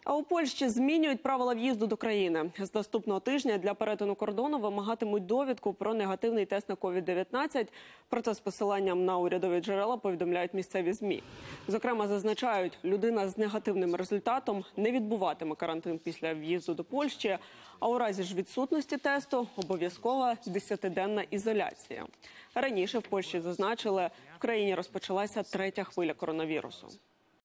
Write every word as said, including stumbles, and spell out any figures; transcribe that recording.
А у Польщі змінюють правила в'їзду до країни. З наступного тижня для перетину кордону вимагатимуть довідку про негативний тест на ковід дев'ятнадцять. Про це з посиланням на урядові джерела повідомляють місцеві ЗМІ. Зокрема, зазначають, людина з негативним результатом не відбуватиме карантин після в'їзду до Польщі, а у разі ж відсутності тесту обов'язкова десятиденна ізоляція. Раніше в Польщі зазначили, в країні розпочалася третя хвиля коронавірусу.